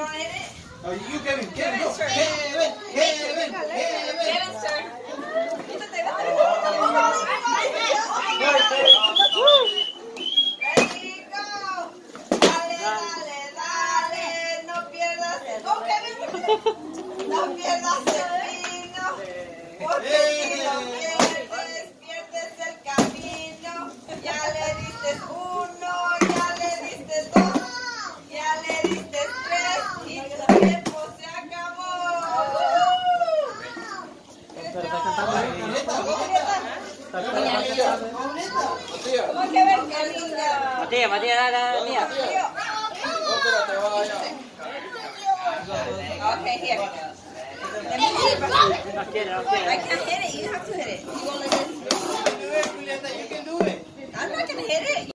don't hit it? Oh, you Kevin, Kevin, go. Kevin's turn. Kevin. Kevin's turn. Ready, go. Dale, dale, dale. No pierdas el... Go, Kevin. No pierdas el vino. Porque si lo pierdes el camino. Ya le diste uno, ya le diste dos, ya le diste tres y tu tiempo se acabó. ¿Cómo que ven, qué linda? Matías, dale, Matías. Okay, here. Let me see if I can't hit it. You have to hit it. You won't let it. You can do it. I'm not gonna hit it.